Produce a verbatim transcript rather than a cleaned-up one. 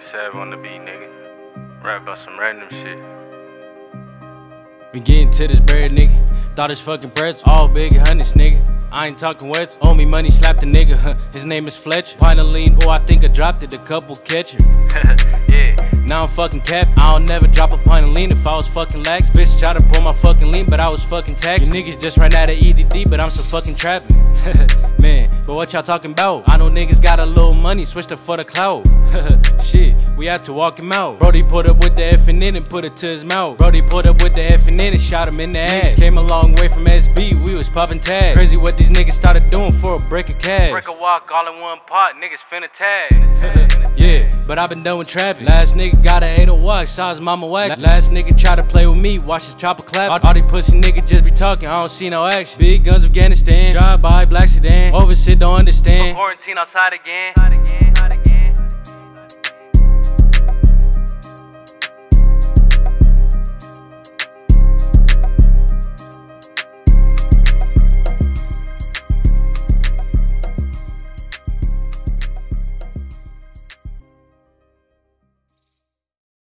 Sav on the beat, nigga. Rap about some random shit. Been getting to this bread, nigga. Thought it's fucking breads, all big hundreds, nigga. I ain't talking wets. Owe me money, slapped the nigga. Huh. His name is Fletcher. Pint of lean, oh, I think I dropped it. A couple catcher. Yeah. Now I'm fucking cap. I'll never drop a pint of lean if I was fucking lax. Bitch tried to pull my fucking lean, but I was fucking taxed. You niggas just ran out of E D D, but I'm still fucking trapping. Man, but what y'all talking about? I know niggas got a little money, switched up for the clout. Shit, we had to walk him out. Brody put up with the F and N and put it to his mouth. Brody put up with the F and N and shot him in the ass. Came a long way from S B, we was popping tags. Crazy what these niggas started doing for a break of cash. Break a walk all in one pot, niggas finna tag. Yeah, but I been done with trapping. Last nigga got a eight oh walk, saw his mama whack. Last nigga try to play with me, watch his chopper clap. All these pussy niggas just be talking, I don't see no action. Big guns, Afghanistan, drive by, black sedan. Oversit, don't understand. Quarantine outside again.